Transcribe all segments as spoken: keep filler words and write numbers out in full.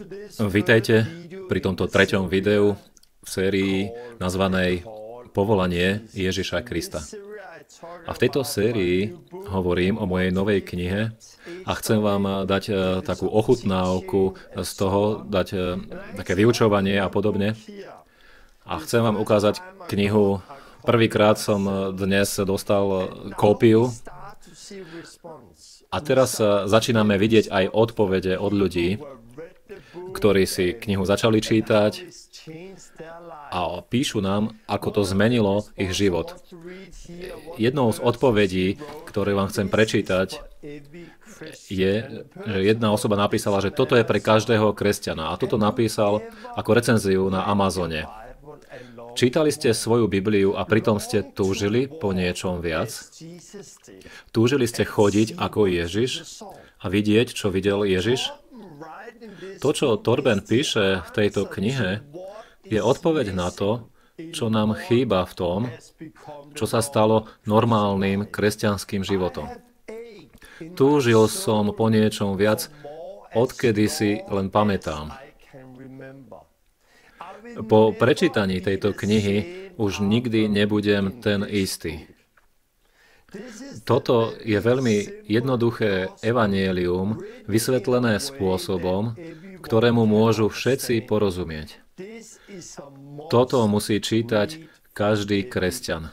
Vítajte pri tomto treťom videu v sérii nazvanej Povolanie Ježiša Krista. A v tejto sérii hovorím o mojej novej knihe a chcem vám dať takú ochutnávku z toho, dať také vyučovanie a podobne. A chcem vám ukázať knihu. Prvýkrát som dnes dostal kópiu a teraz začíname vidieť aj odpovede od ľudí, ktorí si knihu začali čítať a píšu nám, ako to zmenilo ich život. Jednou z odpovedí, ktoré vám chcem prečítať, je, že jedna osoba napísala, že toto je pre každého kresťana. A toto napísal ako recenziu na Amazone. Čítali ste svoju Bibliu a pritom ste túžili po niečom viac? Túžili ste chodiť ako Ježiš a vidieť, čo videl Ježiš? To, čo Torben píše v tejto knihe, je odpoveď na to, čo nám chýba v tom, čo sa stalo normálnym kresťanským životom. Túžil som po niečom viac, odkedy si len pamätám. Po prečítaní tejto knihy už nikdy nebudem ten istý. Toto je veľmi jednoduché evanjelium, vysvetlené spôsobom, ktorému môžu všetci porozumieť. Toto musí čítať každý kresťan.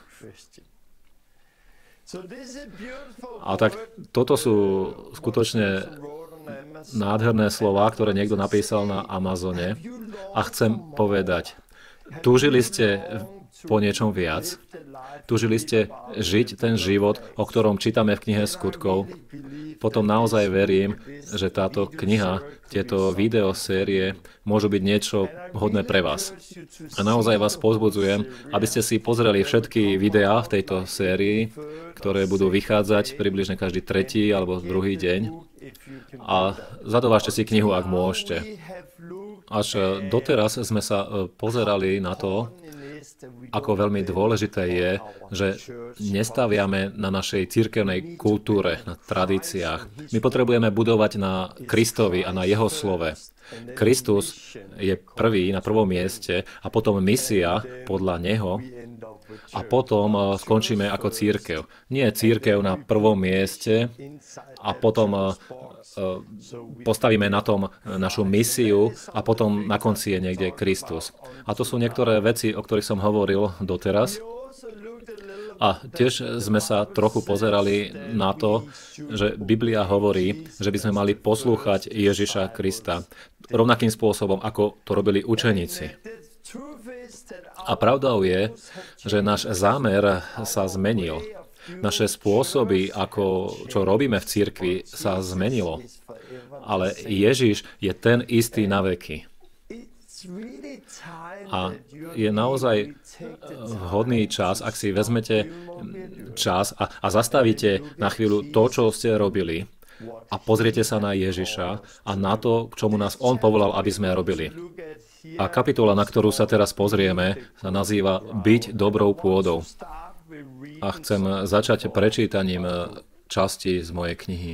A tak toto sú skutočne nádherné slová, ktoré niekto napísal na Amazone. A chcem povedať, túžili ste po niečom viac? Túžili ste žiť ten život, o ktorom čítame v knihe Skutkov? Potom naozaj verím, že táto kniha, tieto videosérie môžu byť niečo vhodné pre vás. A naozaj vás povzbudzujem, aby ste si pozreli všetky videá v tejto sérii, ktoré budú vychádzať približne každý tretí alebo druhý deň. A zadovážte si knihu, ak môžete. Až doteraz sme sa pozerali na to, ako veľmi dôležité je, že nestaviame na našej cirkevnej kultúre, na tradíciách. My potrebujeme budovať na Kristovi a na Jeho slove. Kristus je prvý na prvom mieste a potom misia podľa Neho a potom skončíme ako cirkev. Nie cirkev na prvom mieste a potom postavíme na tom našu misiu a potom na konci je niekde Kristus. A to sú niektoré veci, o ktorých som hovoril doteraz. A tiež sme sa trochu pozerali na to, že Biblia hovorí, že by sme mali poslúchať Ježiša Krista rovnakým spôsobom, ako to robili učeníci. A pravdou je, že náš zámer sa zmenil. Naše spôsoby, ako čo robíme v cirkvi, sa zmenilo. Ale Ježiš je ten istý na veky. A je naozaj vhodný čas, ak si vezmete čas a, a zastavíte na chvíľu to, čo ste robili a pozriete sa na Ježiša a na to, k čomu nás On povolal, aby sme robili. A kapitola, na ktorú sa teraz pozrieme, sa nazýva Byť dobrou pôdou. A chcem začať prečítaním časti z mojej knihy.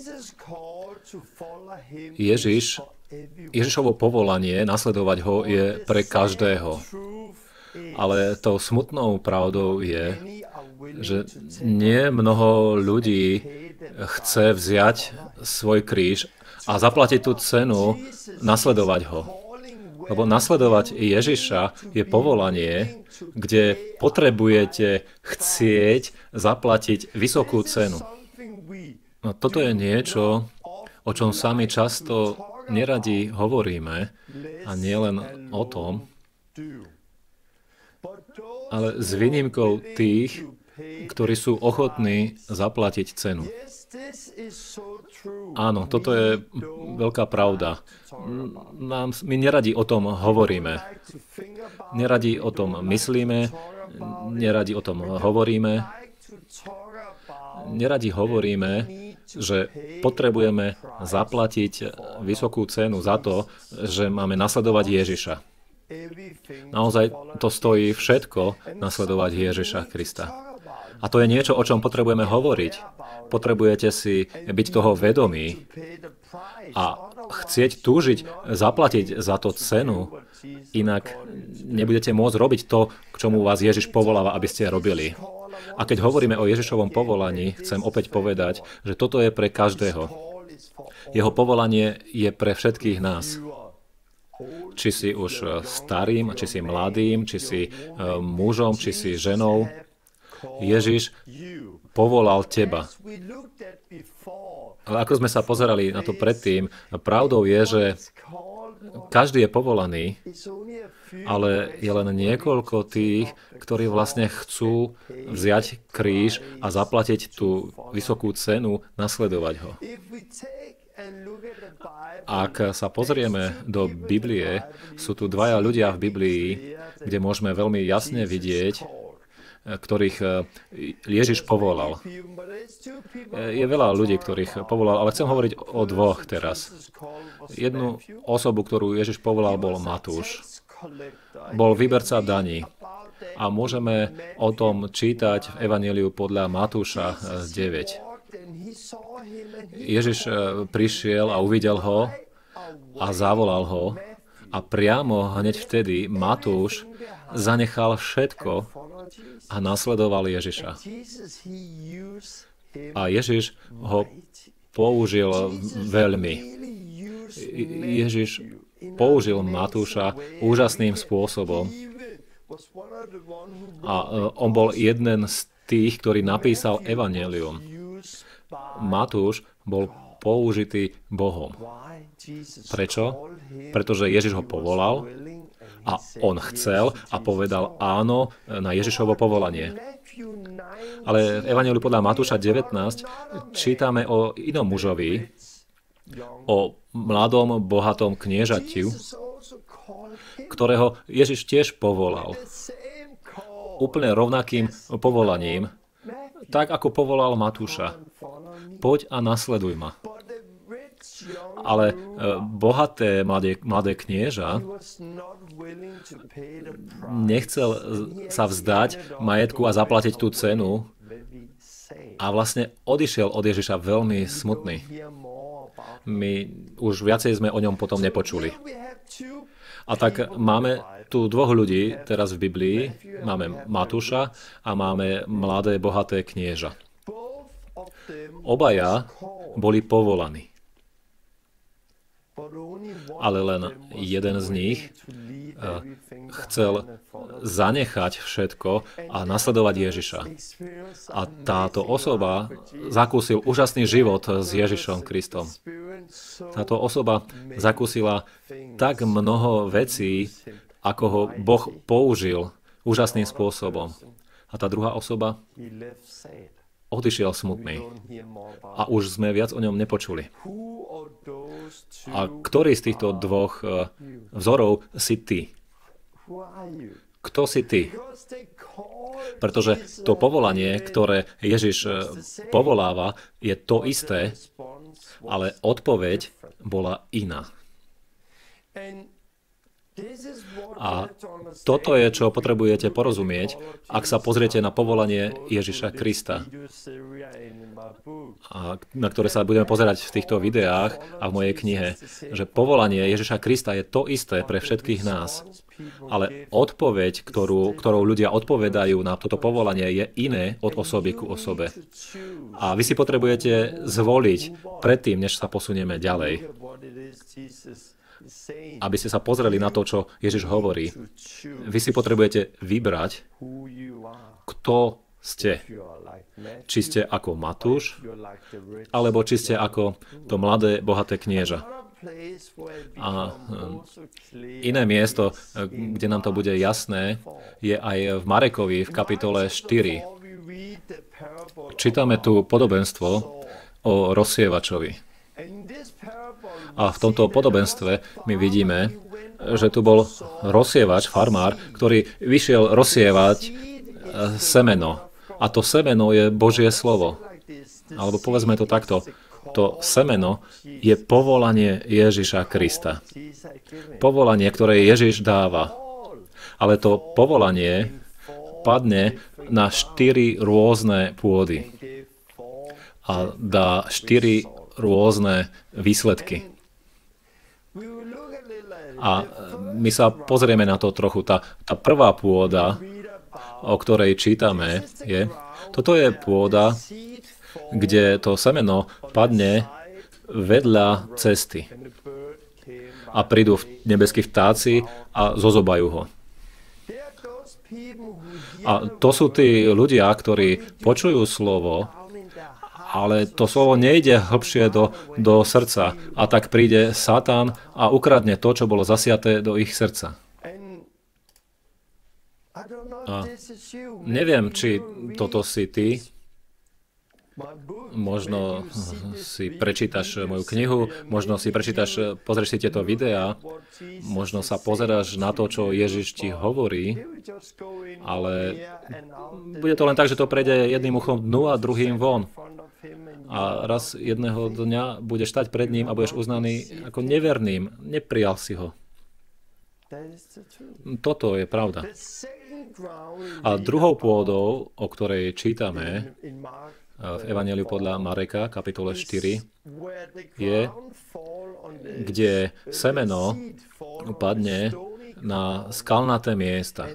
Ježiš Ježišovo povolanie, nasledovať ho, je pre každého. Ale tou smutnou pravdou je, že nie mnoho ľudí chce vziať svoj kríž a zaplatiť tú cenu, nasledovať ho. Lebo nasledovať Ježiša je povolanie, kde potrebujete chcieť zaplatiť vysokú cenu. No, toto je niečo, o čom sami často neradi hovoríme, a nie len o tom, ale s výnimkou tých, ktorí sú ochotní zaplatiť cenu. Áno, toto je veľká pravda. Nám, my neradi o tom hovoríme. Neradi o tom myslíme, neradi o tom hovoríme. Neradi hovoríme, že potrebujeme zaplatiť vysokú cenu za to, že máme nasledovať Ježiša. Naozaj to stojí všetko nasledovať Ježiša Krista. A to je niečo, o čom potrebujeme hovoriť. Potrebujete si byť toho vedomí a chcieť, túžiť, zaplatiť za to cenu, inak nebudete môcť robiť to, k čomu vás Ježiš povoláva, aby ste robili. A keď hovoríme o Ježišovom povolaní, chcem opäť povedať, že toto je pre každého. Jeho povolanie je pre všetkých nás. Či si už starým, či si mladým, či si mužom, či si ženou, Ježiš povolal teba. Ale ako sme sa pozerali na to predtým, pravdou je, že každý je povolaný, ale je len niekoľko tých, ktorí vlastne chcú vziať kríž a zaplatiť tú vysokú cenu, nasledovať ho. Ak sa pozrieme do Biblie, sú tu dvaja ľudia v Biblii, kde môžeme veľmi jasne vidieť, ktorých Ježiš povolal. Je veľa ľudí, ktorých povolal, ale chcem hovoriť o dvoch teraz. Jednu osobu, ktorú Ježiš povolal, bol Matúš. Bol výberca daní. A môžeme o tom čítať v Evanjeliu podľa Matúša deväť. Ježiš prišiel a uvidel ho a zavolal ho a priamo hneď vtedy Matúš zanechal všetko a nasledoval Ježiša. A Ježiš ho použil veľmi. Ježiš použil Matúša úžasným spôsobom. A on bol jeden z tých, ktorý napísal Evanjelium. Matúš bol použitý Bohom. Prečo? Pretože Ježiš ho povolal a on chcel a povedal áno na Ježišovo povolanie. Ale v Evanjeliu podľa Matúša devätnásť čítame o inom mužovi, o mladom, bohatom kniežatiu, ktorého Ježiš tiež povolal. Úplne rovnakým povolaním, tak ako povolal Matúša. Poď a nasleduj ma. Ale bohaté mladé, mladé knieža nechcel sa vzdať majetku a zaplatiť tú cenu a vlastne odišiel od Ježiša veľmi smutný. My už viacej sme o ňom potom nepočuli. A tak máme tu dvoch ľudí teraz v Biblii. Máme Matúša a máme mladé, bohaté knieža. Obaja boli povolaní. Ale len jeden z nich chcel zanechať všetko a nasledovať Ježiša. A táto osoba zakúsil úžasný život s Ježišom Kristom. Táto osoba zakúsila tak mnoho vecí, ako ho Boh použil úžasným spôsobom. A tá druhá osoba odišiel smutný. A už sme viac o ňom nepočuli. A ktorý z týchto dvoch vzorov si ty? Kto si ty? Pretože to povolanie, ktoré Ježiš povoláva, je to isté, ale odpoveď bola iná. A toto je, čo potrebujete porozumieť, ak sa pozriete na povolanie Ježiša Krista, a na ktoré sa budeme pozerať v týchto videách a v mojej knihe, že povolanie Ježiša Krista je to isté pre všetkých nás. Ale odpoveď, ktorú, ktorou ľudia odpovedajú na toto povolanie, je iné od osoby ku osobe. A vy si potrebujete zvoliť predtým, než sa posunieme ďalej, aby ste sa pozreli na to, čo Ježiš hovorí. Vy si potrebujete vybrať, kto ste. Či ste ako Matúš, alebo či ste ako to mladé, bohaté knieža. A iné miesto, kde nám to bude jasné, je aj v Marekovi v kapitole štyri. Čítame tu podobenstvo o rozsievačovi. A v tomto podobenstve my vidíme, že tu bol rozsievač, farmár, ktorý vyšiel rozsievať semeno. A to semeno je Božie slovo. Alebo povedzme to takto. To semeno je povolanie Ježiša Krista. Povolanie, ktoré Ježiš dáva. Ale to povolanie padne na štyri rôzne pôdy. A dá štyri rôzne výsledky. A my sa pozrieme na to trochu. Tá, tá prvá pôda, o ktorej čítame, je, toto je pôda, kde to semeno padne vedľa cesty. A prídu nebeskí vtáci a zozobajú ho. A to sú tí ľudia, ktorí počujú slovo, ale to slovo nejde hlbšie do, do srdca. A tak príde Satan a ukradne to, čo bolo zasiaté do ich srdca. A neviem, či toto si ty. Možno si prečítaš moju knihu, možno si prečítaš, pozrieš si tieto videá, možno sa pozeráš na to, čo Ježiš ti hovorí, ale bude to len tak, že to prejde jedným uchom dnu a druhým von. A raz jedného dňa budeš stať pred ním a budeš uznaný ako neverným. Neprijal si ho. Toto je pravda. A druhou pôdou, o ktorej čítame v Evanjeliu podľa Mareka, kapitole štyri, je, kde semeno padne na skalnaté miesta.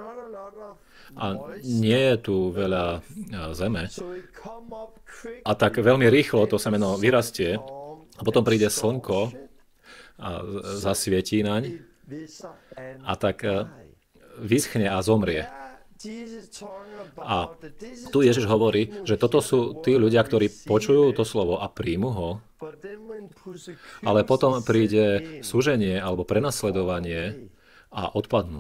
A nie je tu veľa zeme. A tak veľmi rýchlo to semeno vyrastie a potom príde slnko a zasvietí naň a tak vyschne a zomrie. A tu Ježiš hovorí, že toto sú tí ľudia, ktorí počujú to slovo a príjmu ho, ale potom príde súženie alebo prenasledovanie a odpadnú.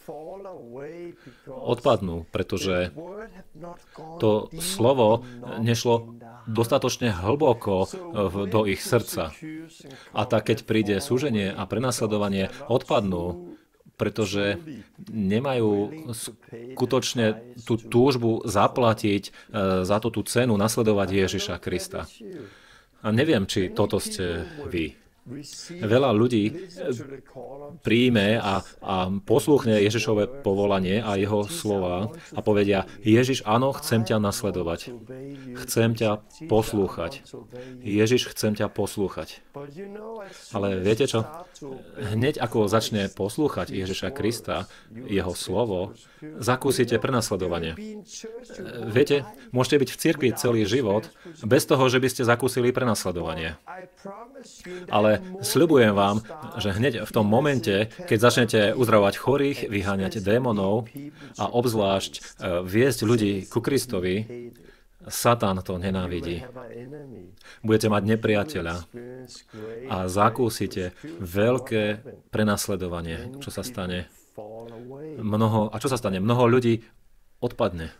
Odpadnú, pretože to slovo nešlo dostatočne hlboko do ich srdca. A tak, keď príde súženie a prenasledovanie, odpadnú, pretože nemajú skutočne tú túžbu zaplatiť za to tú cenu nasledovať Ježiša Krista. A neviem, či toto ste vy. Veľa ľudí príjme a, a poslúchne Ježišové povolanie a jeho slova a povedia: Ježiš, áno, chcem ťa nasledovať. Chcem ťa poslúchať. Ježiš, chcem ťa poslúchať. Ale viete čo? Hneď ako začne poslúchať Ježiša Krista, jeho slovo, zakúsite prenasledovanie. Viete, môžete byť v cirkvi celý život bez toho, že by ste zakúsili prenasledovanie. Ale sľubujem vám, že hneď v tom momente, keď začnete uzdravovať chorých, vyháňať démonov a obzvlášť viesť ľudí ku Kristovi, Satan to nenávidí. Budete mať nepriateľa a zakúsite veľké prenasledovanie, čo sa stane. Mnoho, a čo sa stane? Mnoho ľudí odpadne.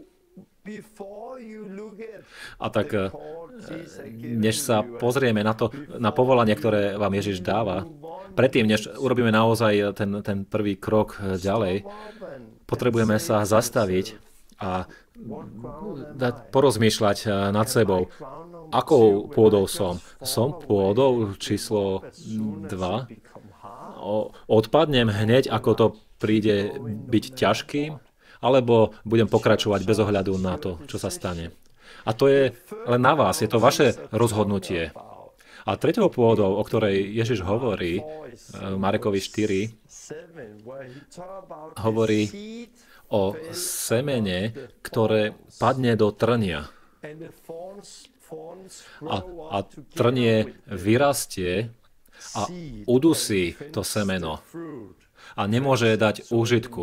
A tak, než sa pozrieme na to, na povolanie, ktoré vám Ježiš dáva, predtým, než urobíme naozaj ten, ten prvý krok ďalej, potrebujeme sa zastaviť a porozmýšľať nad sebou, akou pôdou som. Som pôdou číslo dva? Odpadnem hneď, ako to príde byť ťažkým? Alebo budem pokračovať bez ohľadu na to, čo sa stane. A to je len na vás, je to vaše rozhodnutie. A treťou pôdou, o ktorej Ježiš hovorí, Marekovi štyri, hovorí o semene, ktoré padne do trnia. A, a trnie vyrastie a udusí to semeno. A nemôže dať úžitku.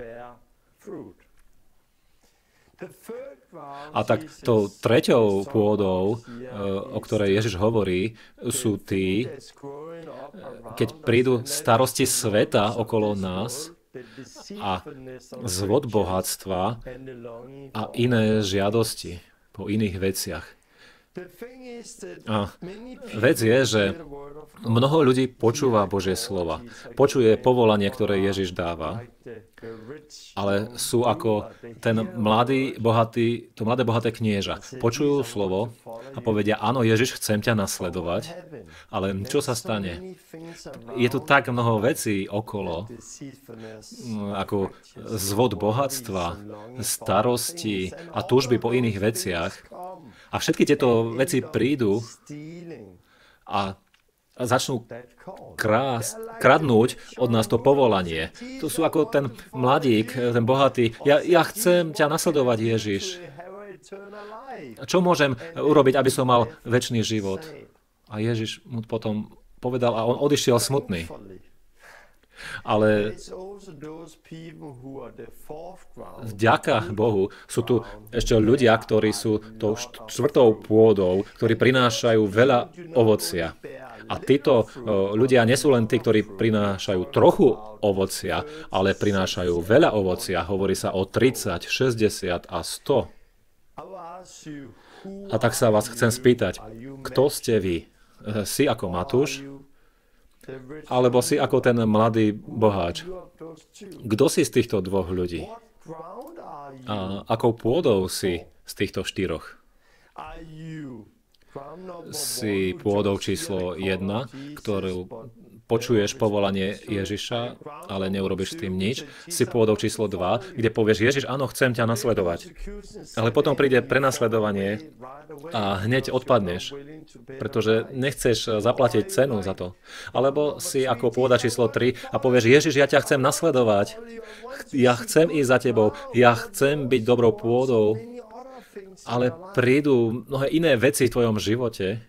A tak tou treťou pôdou, o ktorej Ježiš hovorí, sú tí, keď prídu starosti sveta okolo nás a zvod bohatstva a iné žiadosti po iných veciach. A vec je, že mnoho ľudí počúva Božie slova, počuje povolanie, ktoré Ježiš dáva, ale sú ako ten mladý, bohatý, to mladé bohaté knieža. Počujú slovo a povedia: áno, Ježiš, chcem ťa nasledovať, ale čo sa stane? Je tu tak mnoho vecí okolo, ako zvod bohatstva, starosti a túžby po iných veciach. A všetky tieto veci prídu a začnú krás, kradnúť od nás to povolanie. To sú ako ten mladík, ten bohatý. Ja, ja chcem ťa nasledovať, Ježiš. Čo môžem urobiť, aby som mal večný život? A Ježiš mu potom povedal a on odišiel smutný. Ale vďaka Bohu sú tu ešte ľudia, ktorí sú tou štvrtou pôdou, ktorí prinášajú veľa ovocia. A títo ľudia nie sú len tí, ktorí prinášajú trochu ovocia, ale prinášajú veľa ovocia. Hovorí sa o tridsať, šesťdesiat a sto. A tak sa vás chcem spýtať, kto ste vy? Si ako Matúš? Alebo si ako ten mladý boháč? Kto si z týchto dvoch ľudí? A akou pôdou si z týchto štyroch? Si pôdou číslo jedna, ktorú počuješ povolanie Ježiša, ale neurobiš s tým nič. Si pôdou číslo dva, kde povieš, Ježiš, áno, chcem ťa nasledovať. Ale potom príde prenasledovanie a hneď odpadneš, pretože nechceš zaplatiť cenu za to. Alebo si ako pôda číslo tri a povieš, Ježiš, ja ťa chcem nasledovať. Ja chcem ísť za tebou. Ja chcem byť dobrou pôdou. Ale prídu mnohé iné veci v tvojom živote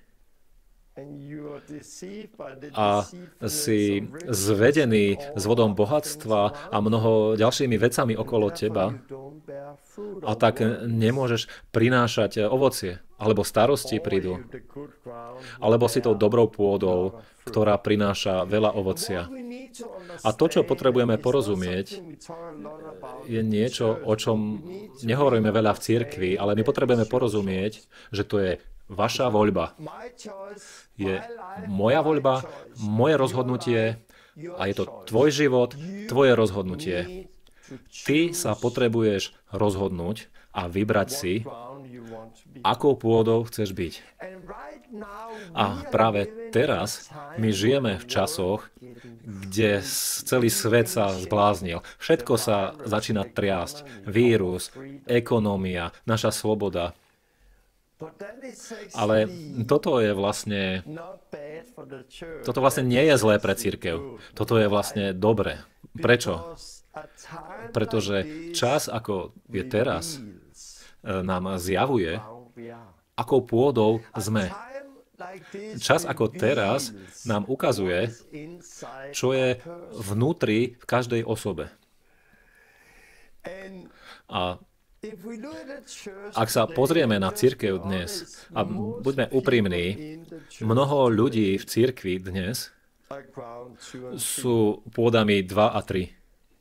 a si zvedený s vodom bohatstva a mnoho ďalšími vecami okolo teba a tak nemôžeš prinášať ovocie, alebo starosti prídu, alebo si tou dobrou pôdou, ktorá prináša veľa ovocia. A to, čo potrebujeme porozumieť, je niečo, o čom nehovoríme veľa v cirkvi, ale my potrebujeme porozumieť, že to je vaša voľba. Je moja voľba, moje rozhodnutie a je to tvoj život, tvoje rozhodnutie. Ty sa potrebuješ rozhodnúť a vybrať si, akou pôdou chceš byť. A práve teraz my žijeme v časoch, kde celý svet sa zbláznil. Všetko sa začína triasť. Vírus, ekonómia, naša sloboda. Ale toto je vlastne, toto vlastne nie je zlé pre cirkev. Toto je vlastne dobre. Prečo? Pretože čas, ako je teraz, nám zjavuje, akou pôdou sme. Čas ako teraz nám ukazuje, čo je vnútri v každej osobe. A ak sa pozrieme na cirkev dnes, a buďme úprimní, mnoho ľudí v cirkvi dnes sú pôdami dva a tri.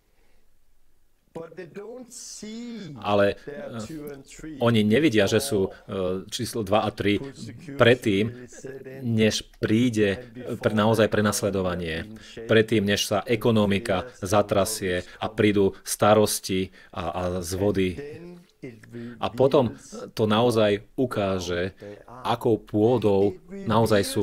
Ale oni nevidia, že sú číslo dva a tri predtým, než príde naozaj prenasledovanie. Predtým, než sa ekonomika zatrasie a prídu starosti a, a zvody. A potom to naozaj ukáže, akou pôdou naozaj sú.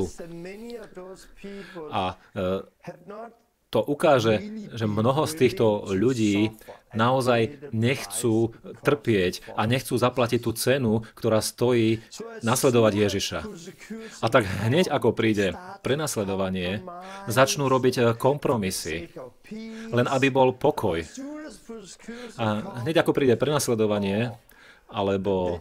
A to ukáže, že mnoho z týchto ľudí naozaj nechcú trpieť a nechcú zaplatiť tú cenu, ktorá stojí nasledovať Ježiša. A tak hneď ako príde prenasledovanie, začnú robiť kompromisy, len aby bol pokoj. A hneď ako príde prenasledovanie, alebo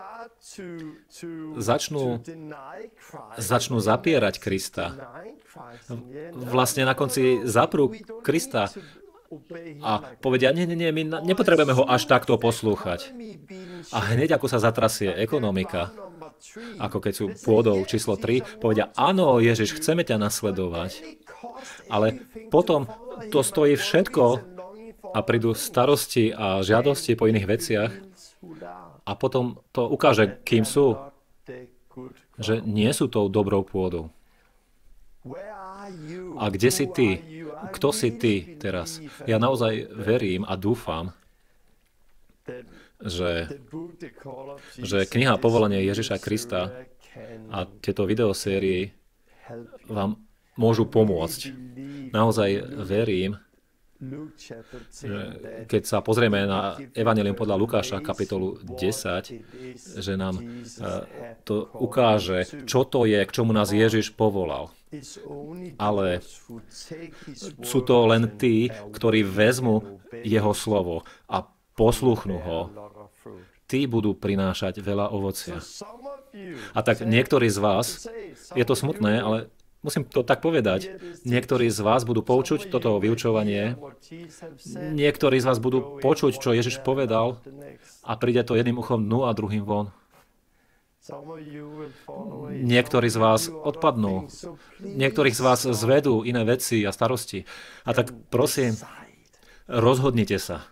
začnú, začnú zapierať Krista. Vlastne na konci zaprú Krista a povedia, nie, nie, nie, my nepotrebujeme ho až takto poslúchať. A hneď ako sa zatrasie ekonomika, ako keď sú pôdou číslo tri, povedia, áno, Ježiš, chceme ťa nasledovať, ale potom to stojí všetko a prídu starosti a žiadosti po iných veciach a potom to ukáže, kým sú, že nie sú tou dobrou pôdou. A kde si ty? Kto si ty teraz? Ja naozaj verím a dúfam, že, že kniha Povolanie Ježiša Krista a tieto videosérie vám môžu pomôcť. Naozaj verím, že keď sa pozrieme na Evanjelium podľa Lukáša, kapitolu desať, že nám to ukáže, čo to je, k čomu nás Ježiš povolal. ale sú to len tí, ktorí vezmú jeho slovo a posluchnú ho. Tí budú prinášať veľa ovocia. A tak niektorí z vás, je to smutné, ale musím to tak povedať, niektorí z vás budú počuť toto vyučovanie, niektorí z vás budú počuť, čo Ježiš povedal a príde to jedným uchom dnu a druhým von. Niektorí z vás odpadnú, niektorých z vás zvedú iné veci a starosti. A tak prosím, rozhodnite sa.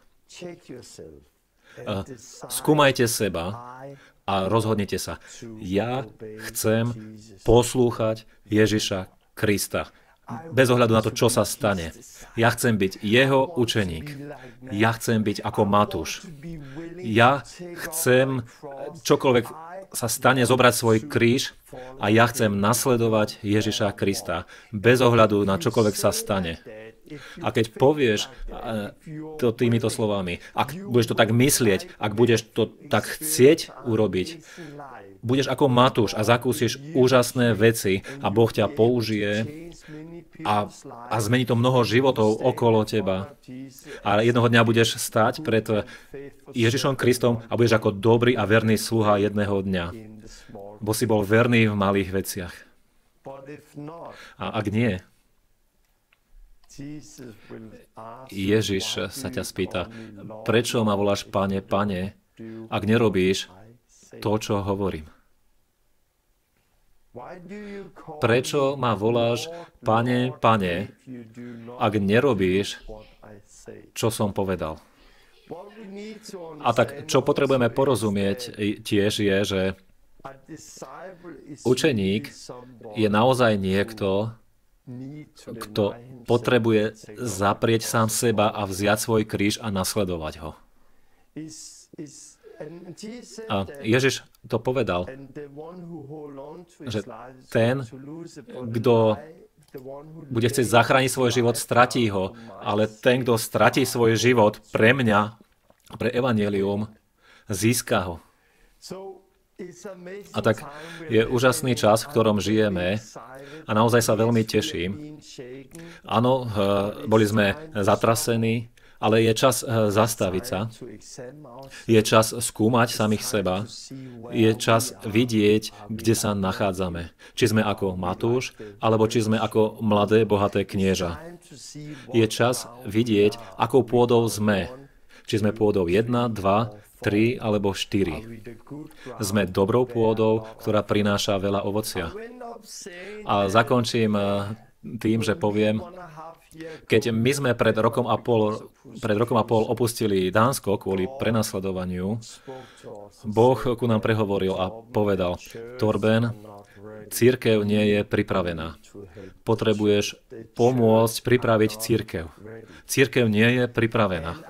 Skúmajte seba a rozhodnite sa. Ja chcem poslúchať Ježiša Krista. Bez ohľadu na to, čo sa stane. Ja chcem byť jeho učeník. Ja chcem byť ako Matúš. Ja chcem čokoľvek sa stane, zobrať svoj kríž a ja chcem nasledovať Ježiša Krista. Bez ohľadu na čokoľvek sa stane. A keď povieš to týmito slovami, ak budeš to tak myslieť, ak budeš to tak chcieť urobiť, budeš ako Matúš a zakúsiš úžasné veci a Boh ťa použije a, a zmení to mnoho životov okolo teba. A jednoho dňa budeš stáť pred Ježišom Kristom a budeš ako dobrý a verný sluha jedného dňa. Bo si bol verný v malých veciach. A ak nie, Ježiš sa ťa spýta, prečo ma voláš Pane, Pane, ak nerobíš to, čo hovorím? Prečo ma voláš Pane, Pane, ak nerobíš, čo som povedal? A tak, čo potrebujeme porozumieť tiež je, že učeník je naozaj niekto, kto potrebuje zaprieť sám seba a vziať svoj kríž a nasledovať ho. A Ježiš to povedal, že ten, kto bude chcieť zachrániť svoj život, stratí ho, ale ten, kto stratí svoj život pre mňa, pre evanjelium, získa ho. A tak je úžasný čas, v ktorom žijeme a naozaj sa veľmi teším. Áno, boli sme zatrasení, ale je čas zastaviť sa. Je čas skúmať samých seba. Je čas vidieť, kde sa nachádzame. Či sme ako Matúš, alebo či sme ako mladé, bohaté knieža. Je čas vidieť, akou pôdou sme. Či sme pôdou jedna, dva, tri alebo štyri. Sme dobrou pôdou, ktorá prináša veľa ovocia. A zakončím tým, že poviem, keď my sme pred rokom a pol, pred rokom a pol opustili Dánsko kvôli prenasledovaniu, Boh ku nám prehovoril a povedal, Torben, cirkev nie je pripravená. Potrebuješ pomôcť pripraviť cirkev. Cirkev nie je pripravená.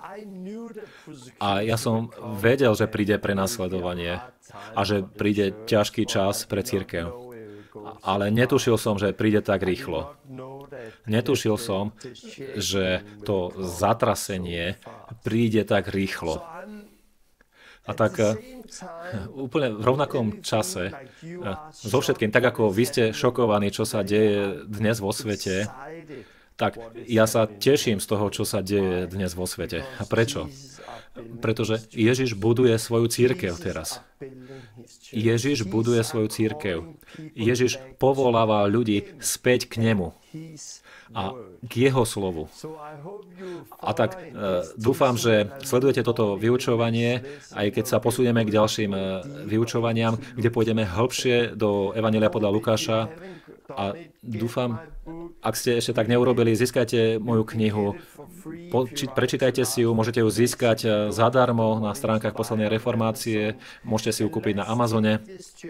A ja som vedel, že príde prenasledovanie a že príde ťažký čas pre cirkev. Ale netušil som, že príde tak rýchlo. Netušil som, že to zatrasenie príde tak rýchlo. A tak úplne v rovnakom čase, so všetkým, tak ako vy ste šokovaní, čo sa deje dnes vo svete, tak ja sa teším z toho, čo sa deje dnes vo svete. A prečo? Pretože Ježiš buduje svoju cirkev teraz. Ježiš buduje svoju cirkev. Ježiš povoláva ľudí späť k nemu a k jeho slovu. A tak dúfam, že sledujete toto vyučovanie, aj keď sa posunieme k ďalším vyučovaniam, kde pôjdeme hĺbšie do Evanjelia podľa Lukáša. A dúfam, ak ste ešte tak neurobili, získajte moju knihu, prečítajte si ju, môžete ju získať zadarmo na stránkach Poslednej reformácie, môžete si ju kúpiť na Amazone.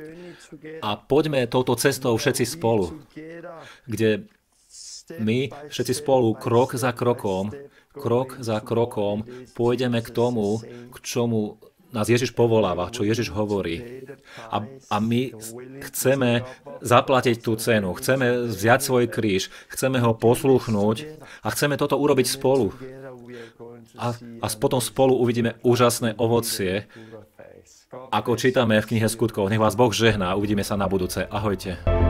A poďme touto cestou všetci spolu, kde my všetci spolu, krok za krokom, krok za krokom, pôjdeme k tomu, k čomu nás Ježiš povoláva, čo Ježiš hovorí. A, a my chceme zaplatiť tú cenu, chceme vziať svoj kríž, chceme ho poslúchnuť a chceme toto urobiť spolu. A, a potom spolu uvidíme úžasné ovocie, ako čítame v knihe Skutkov. Nech vás Boh žehná, uvidíme sa na budúce. Ahojte.